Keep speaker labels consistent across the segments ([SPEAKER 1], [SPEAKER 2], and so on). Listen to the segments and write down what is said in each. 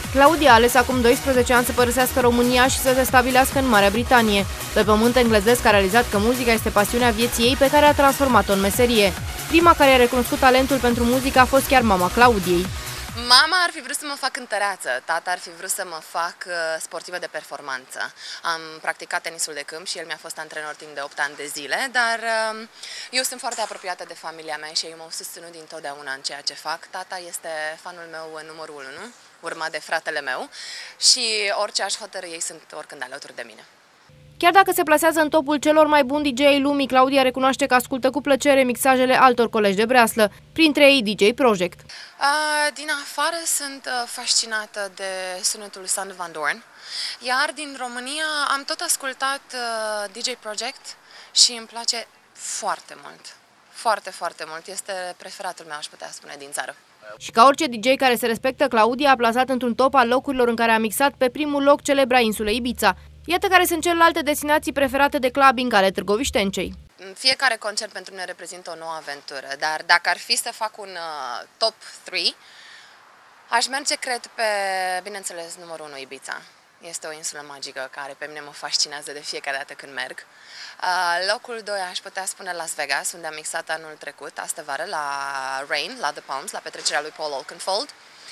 [SPEAKER 1] Claudia a ales acum 12 ani să părăsească România și să se stabilească în Marea Britanie. Pe pământ englezesc a realizat că muzica este pasiunea vieții ei pe care a transformat-o în meserie. Prima care a recunoscut talentul pentru muzică a fost chiar mama Claudiei.
[SPEAKER 2] Mama ar fi vrut să mă fac cântăreață, tata ar fi vrut să mă fac sportivă de performanță. Am practicat tenisul de câmp și el mi-a fost antrenor timp de 8 ani de zile, dar eu sunt foarte apropiată de familia mea și ei m-au susținut dintotdeauna în ceea ce fac. Tata este fanul meu numărul 1, urmat de fratele meu și orice aș hotărâ, ei sunt oricând alături de mine.
[SPEAKER 1] Chiar dacă se plasează în topul celor mai buni DJ ai lumii, Claudia recunoaște că ascultă cu plăcere mixajele altor colegi de breaslă, printre ei DJ Project.
[SPEAKER 2] Din afară sunt fascinată de sunetul Sander Van Doorn, iar din România am tot ascultat DJ Project și îmi place foarte mult. Foarte, foarte mult. Este preferatul meu, aș putea spune, din țară.
[SPEAKER 1] Și ca orice DJ care se respectă, Claudia a plasat într-un top al locurilor în care a mixat pe primul loc celebra insulă Ibiza. Iată care sunt celelalte destinații preferate de clubbing ale târgoviștencei.
[SPEAKER 2] Fiecare concert pentru mine reprezintă o nouă aventură, dar dacă ar fi să fac un top 3, aș merge, cred, pe, bineînțeles, numărul 1, Ibiza. Este o insulă magică care pe mine mă fascinează de fiecare dată când merg. Locul 2 aș putea spune Las Vegas, unde am mixat anul trecut, astă-vară, la Rain, la The Palms, la petrecerea lui Paul Oakenfold.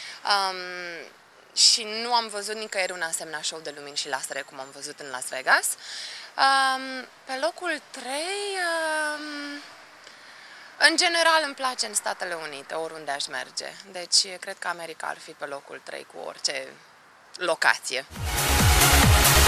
[SPEAKER 2] Și nu am văzut nicăieri un asemenea show de lumini și lasere cum am văzut în Las Vegas. Pe locul 3, în general îmi place în Statele Unite, oriunde aș merge. Deci cred că America ar fi pe locul 3 cu orice locație.